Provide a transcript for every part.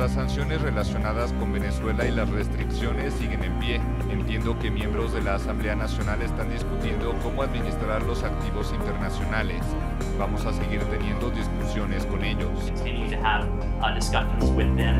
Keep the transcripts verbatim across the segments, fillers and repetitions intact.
las sanciones relacionadas con Venezuela y las restricciones siguen en pie. Entiendo que miembros de la Asamblea Nacional están discutiendo cómo administrar los activos internacionales. Vamos a seguir teniendo discusiones con ellos. Continue to have uh, discussions with them.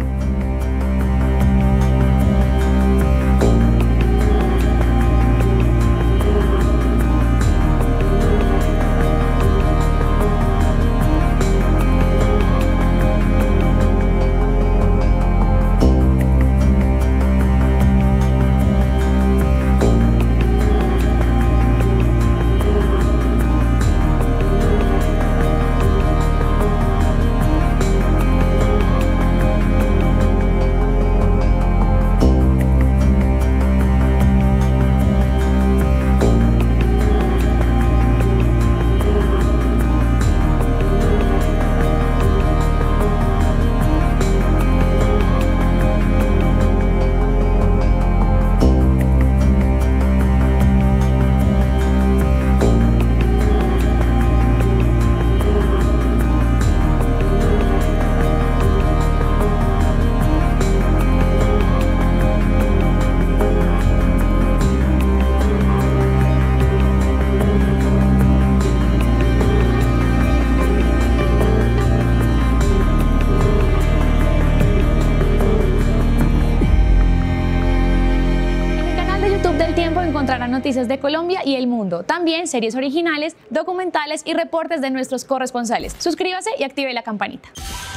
Del Tiempo encontrarán noticias de Colombia y el mundo, también series originales, documentales y reportes de nuestros corresponsales. Suscríbase y active la campanita.